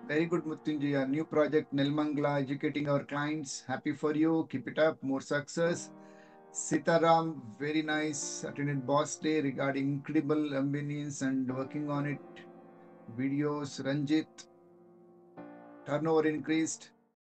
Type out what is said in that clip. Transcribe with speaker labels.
Speaker 1: Very good, Mutyunjaya. New project, Nelmangla, educating our clients. Happy for you. Keep it up. More success. Sitaram, very nice. Attended Boss Day regarding incredible ambience and working on it. Videos. Ranjit, turnover increased.